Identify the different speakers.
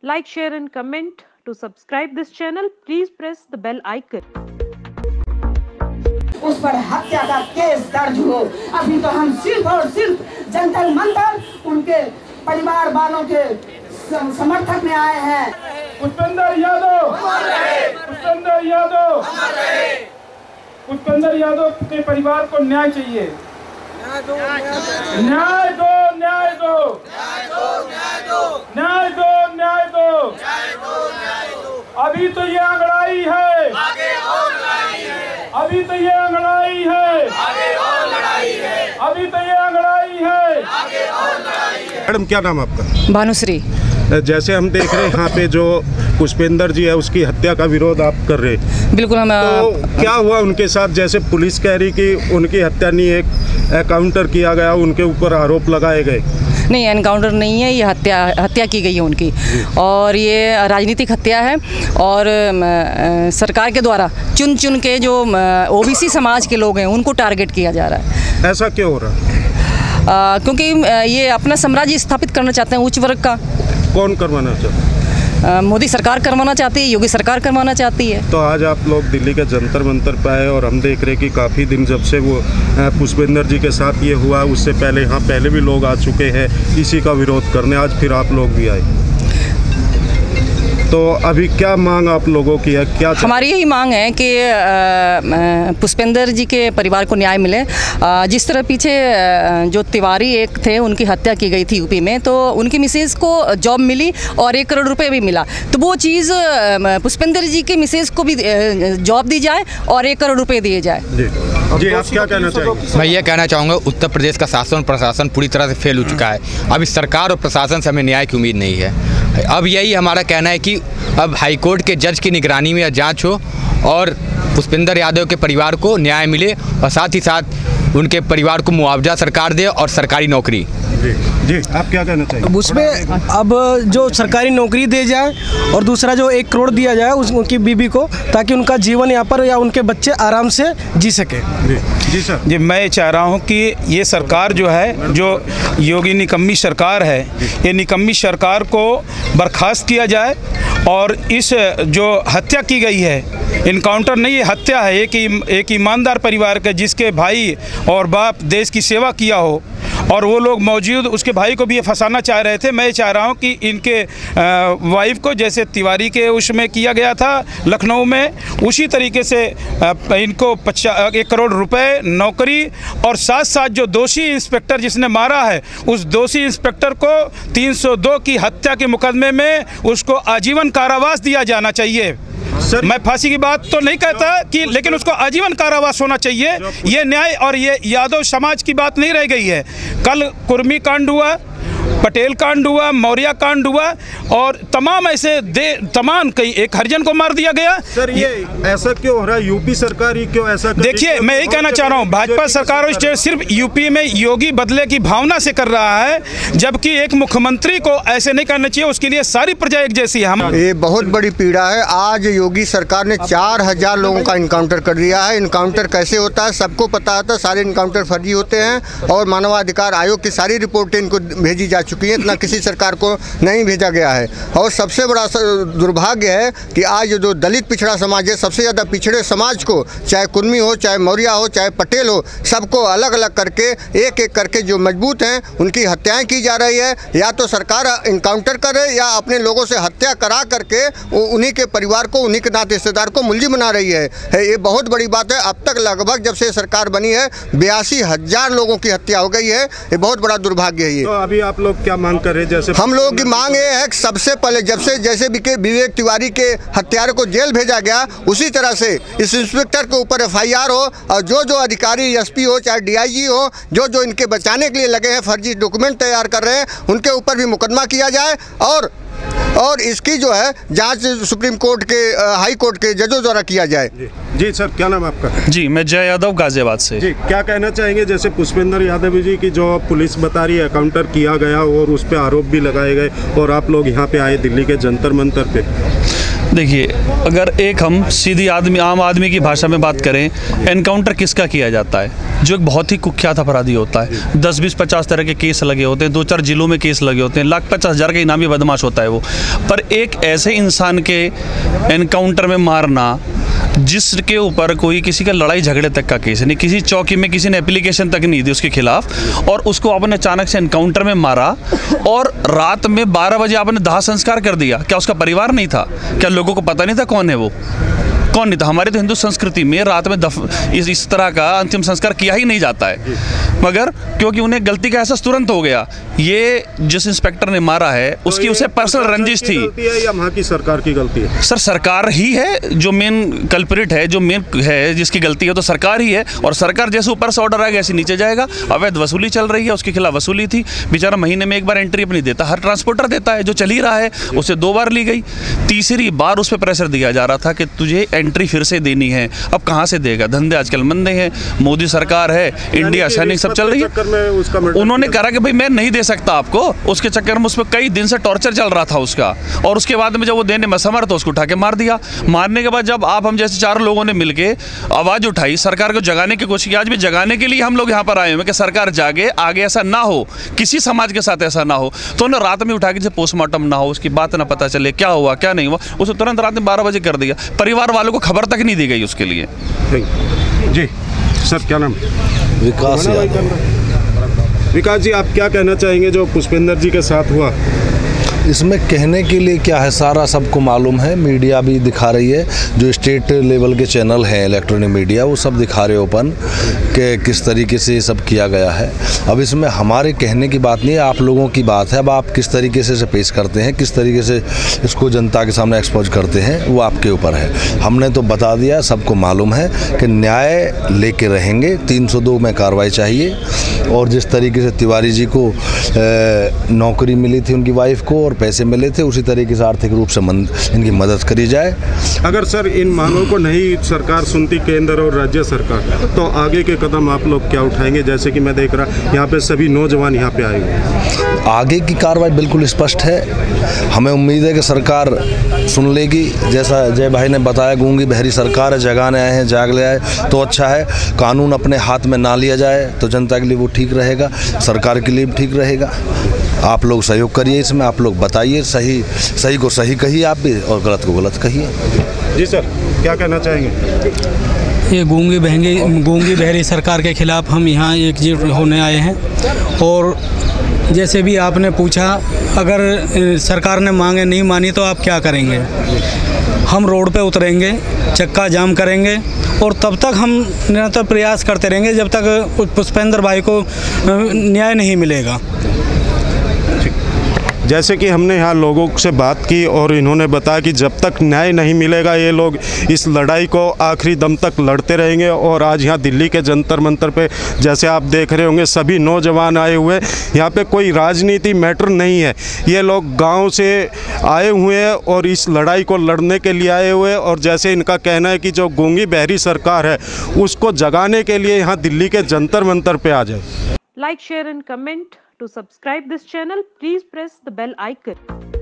Speaker 1: Like, share and comment. To subscribe this channel, please press the bell icon.
Speaker 2: उस पर हत्या का case दर्ज हो। अभी तो हम सिर्फ और सिर्फ जंतर मंतर उनके परिवार वालों के समर्थक में आए हैं।
Speaker 3: पुष्पेंद्र यादव, पुष्पेंद्र यादव के परिवार को न्याय चाहिए। न्याय दो, न्याय दो, न्याय दो, न्याय दो, न्याय दो। अभी तो ये अंगड़ाई है, अभी तो ये अंगड़ाई है, अभी तो ये अंगड़ाई है।
Speaker 4: मैडम क्या नाम आपका?
Speaker 5: भानुश्री।
Speaker 4: जैसे हम देख रहे हैं यहाँ पे जो पुष्पेंद्र जी है उसकी हत्या का विरोध आप कर रहे हैं।
Speaker 5: बिल्कुल। हम
Speaker 4: तो क्या हुआ उनके साथ? जैसे पुलिस कह रही कि उनकी हत्या नहीं, एक एनकाउंटर किया गया, उनके ऊपर आरोप लगाए गए।
Speaker 5: नहीं, एनकाउंटर नहीं है, ये हत्या की गई है उनकी, और ये राजनीतिक हत्या है। और सरकार के द्वारा चुन चुन के जो ओबीसी समाज के लोग हैं उनको टारगेट किया जा रहा है।
Speaker 4: ऐसा क्यों हो रहा है?
Speaker 5: क्योंकि ये अपना साम्राज्य स्थापित करना चाहते हैं उच्च वर्ग का।
Speaker 4: कौन करवाना चाहता है?
Speaker 5: मोदी सरकार करवाना चाहती है, योगी सरकार करवाना चाहती है।
Speaker 4: तो आज आप लोग दिल्ली के जंतर मंतर पे आए और हम देख रहे हैं कि काफ़ी दिन जब से वो पुष्पेंद्र जी के साथ ये हुआ, उससे पहले यहाँ पहले भी लोग आ चुके हैं इसी का विरोध करने। आज फिर आप लोग भी आए, तो अभी क्या मांग आप लोगों की है? क्या
Speaker 5: हमारी यही मांग है कि पुष्पेंद्र जी के परिवार को न्याय मिले। जिस तरह पीछे जो तिवारी एक थे उनकी हत्या की गई थी यूपी में, तो उनकी मिसेज को जॉब मिली और 1 करोड़ रुपए भी मिला, तो वो चीज़ पुष्पेंद्र जी के मिसेज को भी जॉब दी जाए और 1 करोड़ रुपए दिए जाए।
Speaker 4: जी आप क्या कहना चाहेंगे?
Speaker 6: मैं ये कहना चाहूँगा, उत्तर प्रदेश का शासन प्रशासन पूरी तरह से फेल हो चुका है। अब इस सरकार और प्रशासन से हमें न्याय की उम्मीद नहीं है। अब यही हमारा कहना है कि अब हाईकोर्ट के जज की निगरानी में जांच हो और पुष्पेंद्र यादव के परिवार को न्याय मिले, और साथ ही साथ उनके परिवार को मुआवजा सरकार दे और सरकारी नौकरी।
Speaker 4: जी आप क्या कहना चाहिए?
Speaker 7: उसमें अब जो सरकारी नौकरी दे जाए और दूसरा जो 1 करोड़ दिया जाए उनकी बीबी को, ताकि उनका जीवन यहाँ पर या उनके बच्चे आराम से जी सके।
Speaker 4: जी सर।
Speaker 3: जी मैं चाह रहा हूँ कि ये सरकार जो है, जो योगी निकम्मी सरकार है, ये निकम्मी सरकार को बर्खास्त किया जाए और इस जो हत्या की गई है, इनकाउंटर नहीं, ये हत्या है एक ईमानदार परिवार का, जिसके भाई और बाप देश की सेवा किया हो और वो लोग मौजूद, उसके भाई को भी ये फंसाना चाह रहे थे। मैं चाह रहा हूँ कि इनके वाइफ को जैसे तिवारी के उसमें किया गया था लखनऊ में, उसी तरीके से इनको 1 करोड़ रुपए नौकरी, और साथ साथ जो दोषी इंस्पेक्टर जिसने मारा है उस दोषी इंस्पेक्टर को 302 की हत्या के मुकदमे में उसको आजीवन कारावास दिया जाना चाहिए। मैं फांसी की बात तो नहीं कहता कि, लेकिन उसको आजीवन कारावास होना चाहिए। ये न्याय और ये यादव समाज की बात नहीं रह गई है। कल कुर्मी कांड हुआ, पटेल कांड हुआ, मौर्य कांड हुआ, और तमाम ऐसे तमाम कई एक हरिजन को मार दिया गया।
Speaker 4: सर ये ऐसा क्यों हो रहा है? यूपी सरकार ही क्यों ऐसा?
Speaker 3: देखिए मैं यही कहना चाह रहा हूँ, भाजपा सरकार सिर्फ यूपी में योगी बदले की भावना से कर रहा है, जबकि एक मुख्यमंत्री को ऐसे नहीं करना चाहिए। उसके लिए सारी प्रजा एक जैसी है। हम
Speaker 8: ये बहुत बड़ी पीड़ा है। आज योगी सरकार ने 4000 लोगों का इनकाउंटर कर दिया है। इनकाउंटर कैसे होता है सबको पता होता है, सारे इनकाउंटर फर्जी होते हैं, और मानवाधिकार आयोग की सारी रिपोर्टें इनको भेजी जा चुकी है, इतना किसी सरकार को नहीं भेजा गया है। और सबसे बड़ा दुर्भाग्य है कि आज जो दलित पिछड़ा समाज है, सबसे ज़्यादा पिछड़े समाज को, चाहे कुर्मी हो, चाहे मौर्य हो, चाहे पटेल हो, सबको अलग अलग करके एक एक करके जो मजबूत हैं उनकी हत्याएं की जा रही है। या तो सरकार इनकाउंटर करे या अपने लोगों से हत्या करा करके उन्हीं के परिवार को, उन्हीं के नाते रिश्तेदार को मुलजिम बना रही है। ये बहुत बड़ी बात है। अब तक लगभग जब से सरकार बनी है 82,000 लोगों की हत्या हो गई है। ये बहुत बड़ा दुर्भाग्य है। ये
Speaker 4: तो अभी आप लोग क्या मांग कर रहे हैं? जैसे
Speaker 8: हम लोगों की मांग ये है कि सबसे पहले जैसे विवेक तिवारी के हत्यारे को जेल भेजा गया, उसी तरह से इस इंस्पेक्टर के ऊपर FIR हो, और जो अधिकारी SP हो, चाहे DIG हो, जो इनके बचाने के लिए लगे हैं, फर्जी डॉक्यूमेंट तैयार कर रहे हैं, उनके ऊपर भी मुकदमा किया जाए, और इसकी जो है जांच सुप्रीम कोर्ट के, हाई कोर्ट के जजों द्वारा किया जाए।
Speaker 4: जी सर क्या नाम आपका?
Speaker 9: जी मैं जय यादव गाजियाबाद से।
Speaker 4: जी क्या कहना चाहेंगे? जैसे पुष्पेंद्र यादव जी की जो पुलिस बता रही है एनकाउंटर किया गया और उस पर आरोप भी लगाए गए, और आप लोग यहाँ पे आए दिल्ली के जंतर मंतर पे।
Speaker 9: देखिए, अगर एक हम सीधी आम आदमी की भाषा में बात करें, एनकाउंटर किसका किया जाता है? जो एक बहुत ही कुख्यात अपराधी होता है। 10, 20, 50 तरह के केस लगे होते हैं, 2-4 जिलों में केस लगे होते हैं, लाख 50,000 का इनामी बदमाश होता है वो। पर एक ऐसे इंसान के एनकाउंटर में मारना जिसके ऊपर कोई किसी का लड़ाई झगड़े तक का केस नहीं, किसी चौकी में किसी ने एप्लीकेशन तक नहीं दी उसके खिलाफ, और उसको आपने अचानक से एनकाउंटर में मारा और रात में 12 बजे आपने दाह संस्कार कर दिया। क्या उसका परिवार नहीं था? क्या लोगों को पता नहीं था कौन है वो? कौन नहीं था? हमारे तो हिंदू संस्कृति में रात में इस तरह का अंतिम संस्कार किया ही नहीं जाता है, मगर क्योंकि उन्हें गलती का एहसास तुरंत हो गया। ये जिस इंस्पेक्टर ने मारा है उसकी उसे पर्सनल रंजिश थी
Speaker 4: या वहाँ की सरकार की गलती है?
Speaker 9: सर, सरकार ही है जो मेन कल्प्रिट है, जो मेन है जिसकी गलती है, तो सरकार ही है। और सरकार जैसे ऊपर से ऑर्डर आएगा ऐसे नीचे जाएगा। अवैध वसूली चल रही है, उसके खिलाफ वसूली थी, बेचारा महीने में एक बार एंट्री अपनी देता, हर ट्रांसपोर्टर देता है, जो चल ही रहा है, उसे 2 बार ली गई, तीसरी बार उस पर प्रेशर दिया जा रहा था कि तुझे एंट्री फिर से देनी है। अब कहाँ से देगा? धंधे आजकल मंदे हैं, मोदी सरकार है, इंडिया सैनिक सब चल रही है। उन्होंने कहा कि भाई मैं नहीं दे सकता आपको, उसके चक्कर में उस पर कई दिन से टॉर्चर चल रहा था उसका, और उसके बाद में जब वो देने में असमर्थ तो उसको उठा के मार दिया। मारने के बाद जब आप हम जैसे 4 लोगों ने मिलकर आवाज़ उठाई, सरकार को जगाने की कोशिश की, आज भी जगाने के लिए हम लोग यहाँ पर आए हुए कि सरकार जागे, आगे ऐसा ना हो, किसी समाज के साथ ऐसा ना हो। तो उन्होंने रात में उठा के जैसे पोस्टमार्टम ना हो, उसकी बात ना पता चले क्या हुआ क्या नहीं हुआ, उसे तुरंत रात में 12 बजे कर दिया। परिवार वालों को खबर तक नहीं दी गई उसके लिए।
Speaker 4: जी सर, क्या नाम?
Speaker 10: विकास यादव।
Speaker 4: विकास जी, आप क्या कहना चाहेंगे जो पुष्पेंद्र जी के साथ हुआ?
Speaker 10: इसमें कहने के लिए क्या है, सारा सबको मालूम है, मीडिया भी दिखा रही है, जो स्टेट लेवल के चैनल हैं इलेक्ट्रॉनिक मीडिया, वो सब दिखा रहे ओपन कि किस तरीके से ये सब किया गया है। अब इसमें हमारे कहने की बात नहीं है, आप लोगों की बात है। अब आप किस तरीके से इसे पेश करते हैं, किस तरीके से इसको जनता के सामने एक्सपोज करते हैं, वो आपके ऊपर है। हमने तो बता दिया, सबको मालूम है कि न्याय लेके रहेंगे। 302 में कार्रवाई चाहिए, और जिस तरीके से तिवारी जी को नौकरी मिली थी उनकी वाइफ को और पैसे मिले थे, उसी तरीके से आर्थिक रूप से इनकी मदद करी जाए।
Speaker 4: अगर सर इन मांगों को नहीं सरकार सुनती, केंद्र और राज्य सरकार, तो आगे के कदम आप लोग क्या उठाएंगे? जैसे कि मैं देख रहा यहाँ पे सभी नौजवान यहाँ पे आए हुए।
Speaker 10: आगे की कार्रवाई बिल्कुल स्पष्ट है। हमें उम्मीद है कि सरकार सुन लेगी। जैसा जय भाई ने बताया, गूंगी बहरी सरकार है, जगाने आए हैं, जाग ले आए तो अच्छा है। कानून अपने हाथ में ना लिया जाए तो जनता के लिए वो ठीक रहेगा, सरकार के लिए भी ठीक रहेगा। आप लोग सहयोग करिए इसमें, आप लोग बताइए, सही को सही कहिए आप भी, और गलत को गलत कहिए।
Speaker 4: जी सर, क्या कहना चाहेंगे?
Speaker 11: ये गूंगी बहरी सरकार के खिलाफ हम यहाँ एकजुट होने आए हैं। और जैसे भी आपने पूछा, अगर सरकार ने मांगे नहीं मानी तो आप क्या करेंगे? हम रोड पे उतरेंगे, चक्का जाम करेंगे, और तब तक हम निरंतर प्रयास करते रहेंगे जब तक पुष्पेंद्र भाई को न्याय नहीं मिलेगा।
Speaker 4: जैसे कि हमने यहाँ लोगों से बात की और इन्होंने बताया कि जब तक न्याय नहीं मिलेगा ये लोग इस लड़ाई को आखिरी दम तक लड़ते रहेंगे। और आज यहाँ दिल्ली के जंतर मंतर पे जैसे आप देख रहे होंगे, सभी नौजवान आए हुए। यहाँ पे कोई राजनीति मैटर नहीं है, ये लोग गांव से आए हुए हैं और इस लड़ाई को लड़ने के लिए आए हुए हैं। और जैसे इनका कहना है कि जो गूंगी बहरी सरकार है उसको जगाने के लिए यहाँ दिल्ली के जंतर मंतर पे आ जाए।
Speaker 1: Like, share and comment. To subscribe this channel, please press the bell icon.